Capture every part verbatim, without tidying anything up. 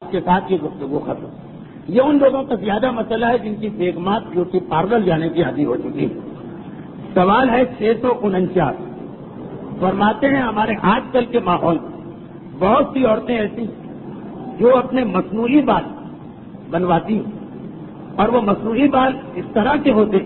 کے ساتھ یہ گفتگو ختم. یہ ان لوگوں کا زیادہ مسئلہ ہے جن کی بیگمات بیوٹی پارلر جانے کی عادی ہو چکی ہے. سوال ہے چھ سو انچاس. فرماتے ہیں ہمارے آج کل کے ماحول میں بہت سی عورتیں ایسی جو اپنے مصنوعی بال بنواتی ہیں اور وہ مصنوعی بال اس طرح کے ہوتے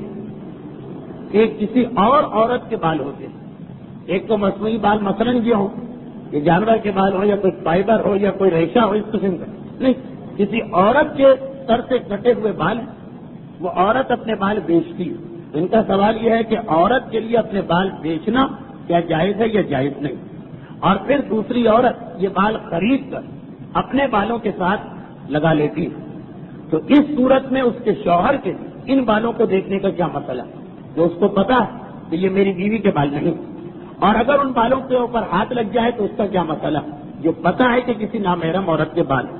کہ کسی اور عورت کے بال ہوتے ہیں. ایک تو مصنوعی بال مثلاً یہ ہو کہ جانور کے بال ہو یا کوئی فائبر ہو یا کوئی ریشہ ہو اس قسم کا نہیں, کسی عورت کے سر سے کٹے ہوئے بال وہ عورت اپنے بال بیچتی ہے. ان کا سوال یہ ہے کہ عورت کے لیے اپنے بال بیچنا کیا جائز ہے یا جائز نہیں, اور پھر دوسری عورت یہ بال خرید کر اپنے بالوں کے ساتھ لگا لیتی ہے. تو اس صورت میں اس کے شوہر کے ان بالوں کو دیکھنے کا کیا مسئلہ ہے, جو اس کو پتا ہے کہ یہ میری بیوی کے بال نہیں, اور اگر ان بالوں کے اوپر ہاتھ لگ جائے تو اس کا کیا مسئلہ, جو پتا ہے کہ کسی نامحرم عورت کے بال.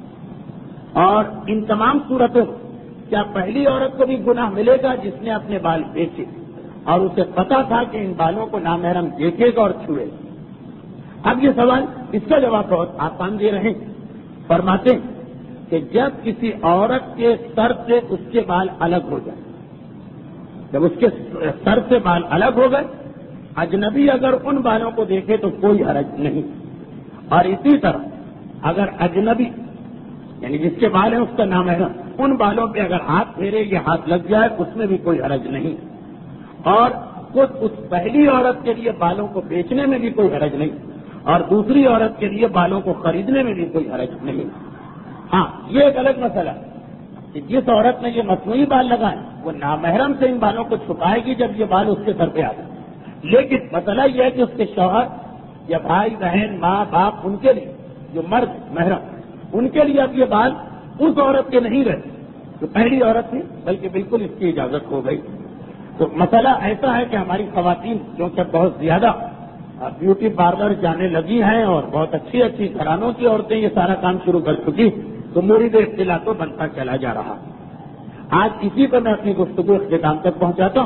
اور ان تمام صورتوں کیا پہلی عورت کو بھی گناہ ملے گا جس نے اپنے بال بیچے اور اسے پتا تھا کہ ان بالوں کو نامحرم دیکھے گا اور چھوئے گا. اب یہ سوال اس کا جواب بہت آسان دے رہے ہیں. فرماتے ہیں کہ جب کسی عورت کے سر سے اس کے بال الگ ہو جائے, جب اس کے سر سے بال الگ ہو گئے, اجنبی اگر ان بالوں کو دیکھے تو کوئی حرج نہیں, اور اسی طرح اگر اجنبی یعنی جس کے بال ہیں اس کا نام ہے نا, ان بالوں پہ اگر ہاتھ پھیرے یا ہاتھ لگ جائے اس میں بھی کوئی حرج نہیں, اور خود اس پہلی عورت کے لیے بالوں کو بیچنے میں بھی کوئی حرج نہیں, اور دوسری عورت کے لیے بالوں کو خریدنے میں بھی کوئی حرج نہیں. ہاں یہ ایک الگ مسئلہ ہے کہ جس عورت نے یہ مصنوعی بال لگائے وہ نامحرم سے ان بالوں کو چھپائے گی جب یہ بال اس کے سر پہ آ جائے. لیکن مسئلہ یہ ہے کہ اس کے شوہر یا بھائی بہن ماں باپ ان کے لیے جو مرد محرم ان کے لیے اب یہ بال اس عورت کے نہیں رہے جو پہلی عورت تھی, بلکہ بالکل اس کی اجازت ہو گئی. تو مسئلہ ایسا ہے کہ ہماری خواتین کیونکہ بہت زیادہ بیوٹی پارلر جانے لگی ہیں اور بہت اچھی اچھی گھرانوں کی عورتیں یہ سارا کام شروع کر چکی, تو مورد اختلاف تو بنتا چلا جا رہا. آج اسی پر میں اپنی گفتگو اختتام تک پہنچاتا ہوں.